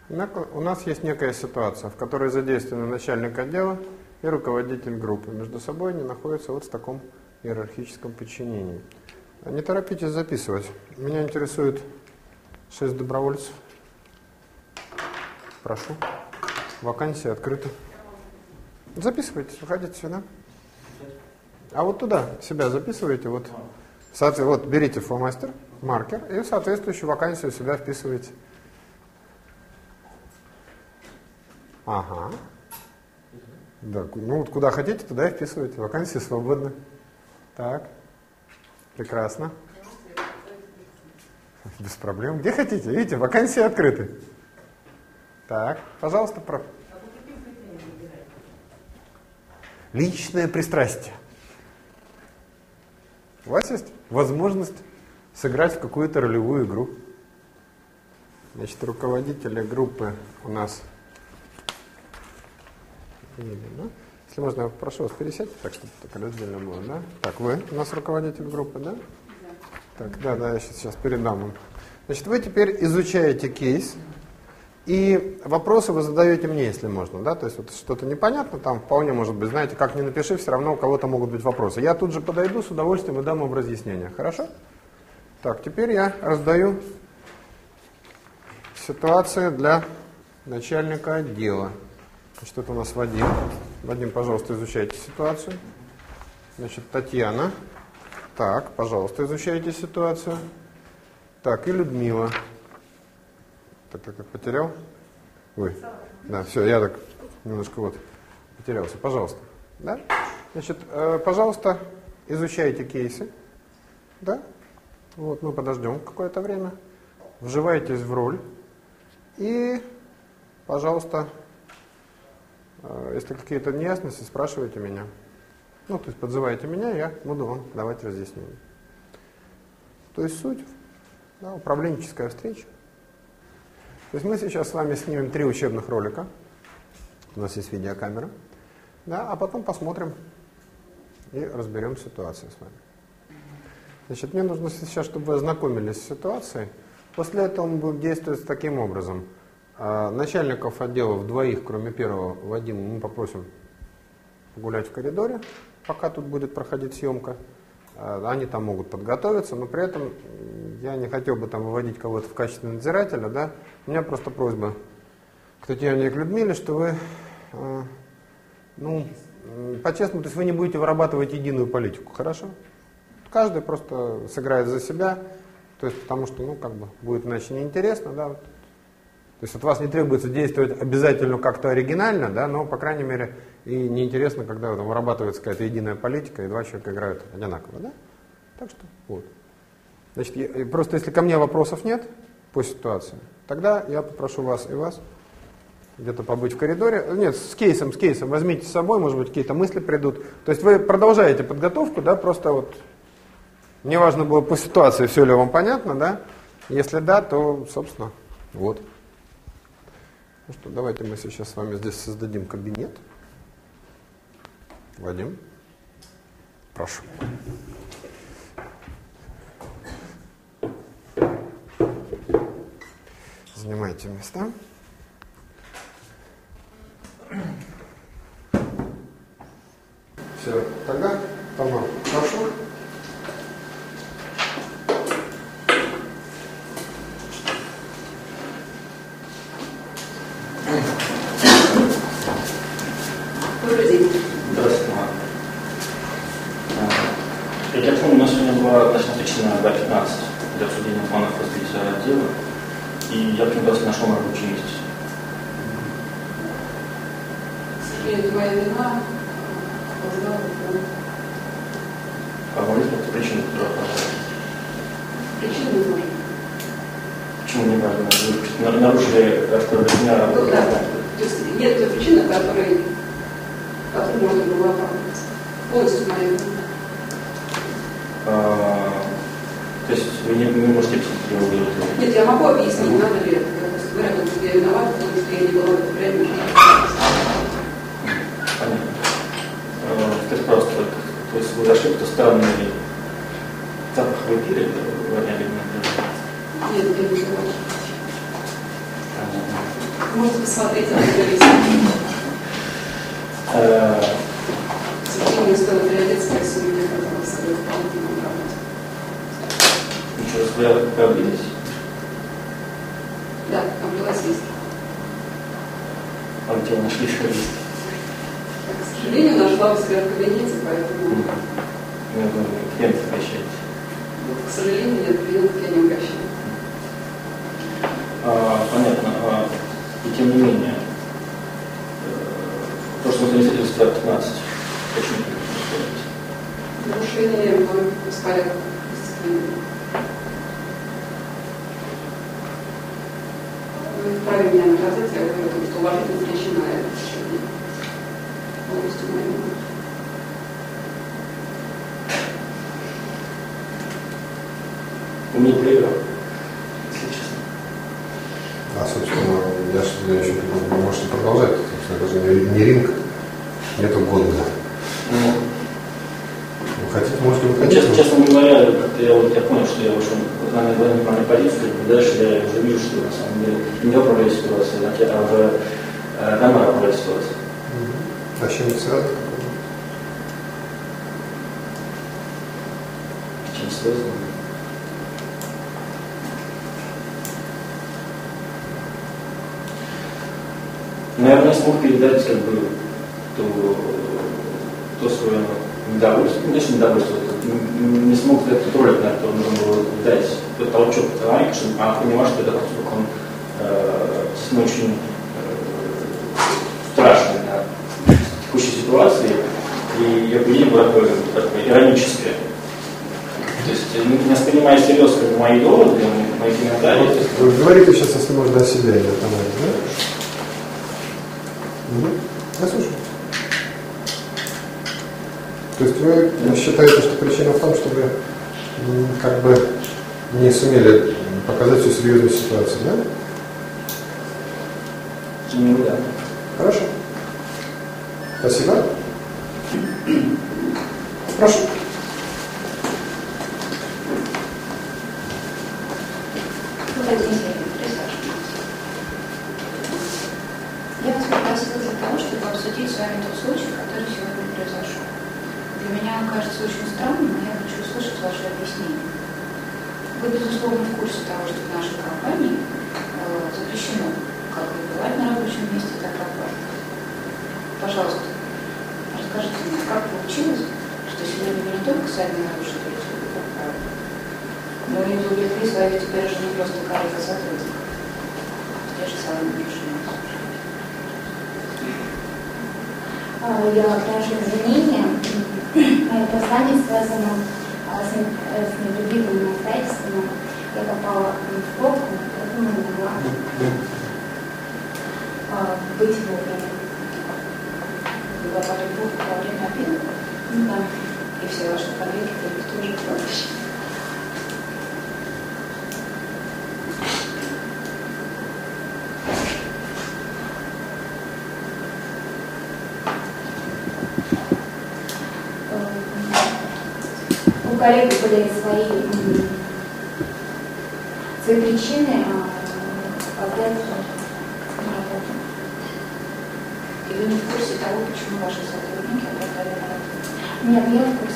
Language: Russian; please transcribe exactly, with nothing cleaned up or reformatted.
У нас есть некая ситуация, в которой задействованы начальник отдела и руководитель группы. Между собой они находятся вот в таком иерархическом подчинении. Не торопитесь записывать. Меня интересует шесть добровольцев. Прошу. Вакансии открыты. Записывайтесь, выходите сюда. А вот туда себя записываете. Вот, вот берите фломастер, маркер и соответствующую вакансию сюда вписываете. Ага. Да, ну вот куда хотите, туда и вписываете. Вакансии свободны. Так. Прекрасно. Без проблем. Где хотите? Видите, вакансии открыты. Так, пожалуйста, про... Личное пристрастие. У вас есть возможность сыграть в какую-то ролевую игру. Значит, руководители группы у нас... Если можно, я прошу вас пересядьте, так, чтобы так раздельно было, да? Так, вы у нас руководитель группы, да? Так, да, да, я сейчас, сейчас передам вам. Значит, вы теперь изучаете кейс, и вопросы вы задаете мне, если можно, да? То есть вот что-то непонятно, там вполне может быть, знаете, как ни напиши, все равно у кого-то могут быть вопросы. Я тут же подойду с удовольствием и дам вам разъяснение, хорошо? Так, теперь я раздаю ситуацию для начальника отдела. Значит, это у нас Вадим. Вадим, пожалуйста, изучайте ситуацию. Значит, Татьяна. Так, пожалуйста, изучайте ситуацию. Так, и Людмила. Так, так, так, потерял? Вы? Да, все, я так немножко вот потерялся. Пожалуйста. Да? Значит, э, пожалуйста, изучайте кейсы. Да? Вот, мы подождем какое-то время. Вживайтесь в роль. И, пожалуйста, если какие-то неясности, спрашивайте меня. Ну, то есть подзывайте меня, я буду вам давать разъяснения. То есть суть, да, управленческая встреча. То есть мы сейчас с вами снимем три учебных ролика. У нас есть видеокамера. Да, а потом посмотрим и разберем ситуацию с вами. Значит, мне нужно сейчас, чтобы вы ознакомились с ситуацией. После этого мы будем действовать таким образом. Начальников отделов двоих, кроме первого, Вадима, мы попросим погулять в коридоре, пока тут будет проходить съемка. Они там могут подготовиться, но при этом я не хотел бы там выводить кого-то в качестве надзирателя, да. У меня просто просьба к Татьяне и к Людмиле, что вы, ну, по-честному, то есть вы не будете вырабатывать единую политику, хорошо? Каждый просто сыграет за себя, то есть потому что, ну, как бы, будет иначе неинтересно, да. То есть от вас не требуется действовать обязательно как-то оригинально, да, но, по крайней мере, и неинтересно, когда там вырабатывается какая-то единая политика, и два человека играют одинаково, да? Так что, вот. Значит, я, просто если ко мне вопросов нет по ситуации, тогда я попрошу вас и вас где-то побыть в коридоре. Нет, с кейсом, с кейсом возьмите с собой, может быть, какие-то мысли придут. То есть вы продолжаете подготовку, да, просто вот, мне важно было по ситуации, все ли вам понятно, да? Если да, то, собственно, вот. Ну что, давайте мы сейчас с вами здесь создадим кабинет. Вадим, прошу. Занимайте места. Все, тогда, Тамара, прошу. два пятнадцать для обсуждения планов развития отдела, и я пригласил на нашем рабочем месте. К сожалению, твоя вина опоздала. А вам есть какие-то причины, которые опоздали? Причины не нужны. Почему не важно? Вы нарушили распоряжение. Ну да, то есть нет той причины, которой, которой можно было оправдаться. Полностью моя вина. То есть вы не, не можете объяснить, его делать? Нет, я могу объяснить, mm-hmm. надо ли это. Я просто говорю, что я виновата, потому что я не была в это время. Понятно. Скажите, просто, то есть вы зашли кто странный запах в эфире, воняли? Нет, я не знаю. Понятно. Можете посмотреть на это. Все-таки не стоит приодеться, как сегодня оказалось, с собой дополнительную работу. Еще раз, вы проблемись? Да, облилась лист. А где вы нашли лист? К сожалению, нашла у себя в кабинете, поэтому... Я думаю, клиент обращается. Вот, к сожалению, нет, клиентов я не угощаю. А, понятно. А, и тем не менее, то, что вы занесли в пятнадцать, почему не Нарушение норм беспорядка дисциплины. Вы вправе меня наказать, я говорю, потому что уважительно причина это решение. Полностью моя вина. не проиграл, если честно. А, собственно, я, я еще вы можете продолжать. Собственно, это же не, не ринг, нету гонга. Ну, вы хотите, можете выходить. Честно, честно говоря, как-то я, вот, я понял, что я вышел на неправильной позиции, и дальше я уже вижу, что на самом деле не управляю ситуацией, а уже э, Тамара управляет ситуацией. А с чем это связано? Чем связано? Наверное, я смог передать как бы то, то свое недовольство, не что недовольство, не, не смог взять контроль, на это нужно было дать тот толчок Тамаре, чтобы она поняла, что это поступок, он э, очень э, страшный для текущей ситуации, и ее поведение было такое, такое ироническое. То есть, не воспринимая всерьез как бы, мои доводы, мои комментарии. Вы говорите сейчас, если можно, о себе, или о Тамаре, да? Угу. Я слушаю. То есть вы считаете, что причина в том, что вы как бы не сумели показать всю серьезную ситуацию, да? Ну да. Хорошо. Спасибо. Прошу. Я вас попросила для того, чтобы обсудить с вами тот случай, который сегодня произошел. Для меня он кажется очень странным, но я хочу услышать ваше объяснение. Вы, безусловно, в курсе того, что в нашей компании э, запрещено как бывать на рабочем месте, так и оплата. Пожалуйста, расскажите мне, как получилось, что сегодня вы не только сами нарушили эти правила, но и увлекли своих теперь уже не просто коллег, а сотрудников. Я же сама нарушила. Я прошу извинения. Мое послание связано с, с непредвиденными обстоятельствами. Я попала в пробку, поэтому не могла быть вовремя. Была по во время обеда. Ну да. И все ваши коллеги были тоже в помощи. У коллег были свои, свои причины опоздать на работу. И вы не в курсе того, почему ваши сотрудники опоздали на работу? Нет, я в курсе.